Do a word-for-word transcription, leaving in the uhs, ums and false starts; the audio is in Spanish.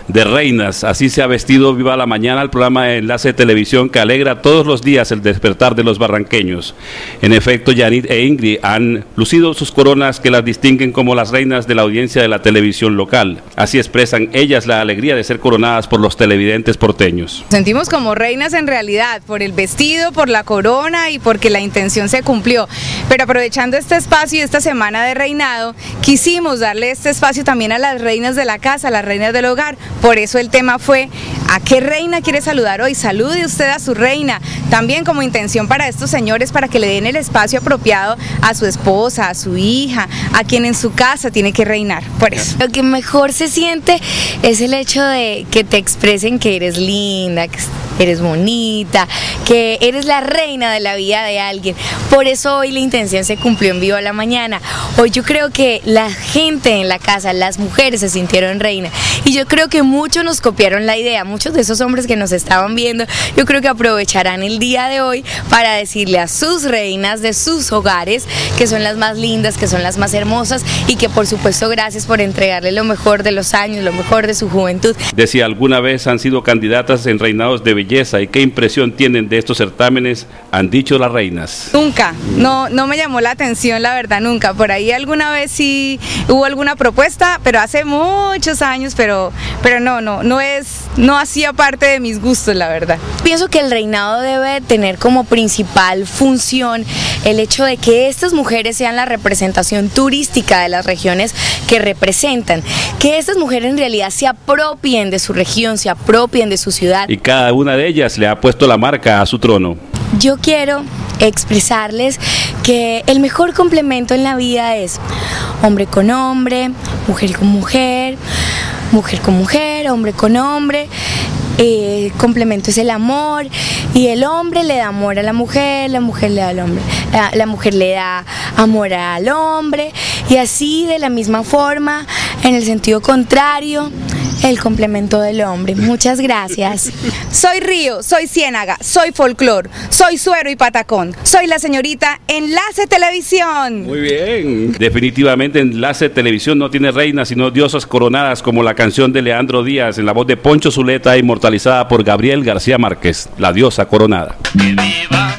de reinas. Así se ha vestido Viva la Mañana, el programa de Enlace de Televisión que alegra todos los días el despertar de los barranqueños. En efecto, Yanit e Ingrid han lucido sus coronas que las distinguen como las reinas de la audiencia de la televisión local. Así expresan ellas la alegría de ser coronadas por los televidentes porteños. Sentimos como reinas en realidad, por el vestido, por la corona y porque la intención se cumplió. Pero aprovechando este espacio y esta semana de reinado, quisimos darle este espacio también a las reinas de la casa, a las reinas del hogar. Por eso el tema fue: ¿a qué reina quiere saludar hoy? Salude usted a su reina. También como intención para estos señores, para que le den el espacio apropiado a su esposa, a su hija, a quien en su casa tiene que reinar. Por eso. Lo que mejor se siente es el hecho de que te expresen que eres linda, que eres bonita, que eres la reina de la vida de alguien. Por eso hoy la intención se cumplió en Viva la Mañana. Hoy yo creo que la gente en la casa, las mujeres se sintieron reina, y yo creo que muchos nos copiaron la idea. Muchos de esos hombres que nos estaban viendo, yo creo que aprovecharán el día de hoy para decirle a sus reinas de sus hogares que son las más lindas, que son las más hermosas, y que por supuesto gracias por entregarle lo mejor de los años, lo mejor de su juventud. De si alguna vez han sido candidatas en reinados de belleza y qué impresión tienen de estos certámenes, han dicho las reinas. Nunca, no, no me llamó la atención, la verdad, nunca. Por ahí alguna vez sí hubo alguna propuesta, pero hace muchos años, pero, pero no, no, no es, no hacía parte de mis gustos, la verdad. Pienso que el reinado debe tener como principal función el hecho de que estas mujeres sean la representación turística de las regiones que representan, que estas mujeres en realidad se apropien de su región, se apropien de su ciudad. Y cada una de ellas le ha puesto la marca a su trono. Yo quiero expresarles que el mejor complemento en la vida es hombre con hombre, mujer con mujer, mujer con mujer, hombre con hombre. Eh, complemento es el amor, y el hombre le da amor a la mujer, la mujer le da al hombre, la, la mujer le da amor al hombre, y así de la misma forma, en el sentido contrario, el complemento del hombre. Muchas gracias. Soy río, soy ciénaga, soy folclor, soy suero y patacón, soy la señorita Enlace Televisión. Muy bien. Definitivamente Enlace Televisión no tiene reinas sino diosas coronadas, como la canción de Leandro Díaz en la voz de Poncho Zuleta, inmortalizada por Gabriel García Márquez, La Diosa Coronada. Que viva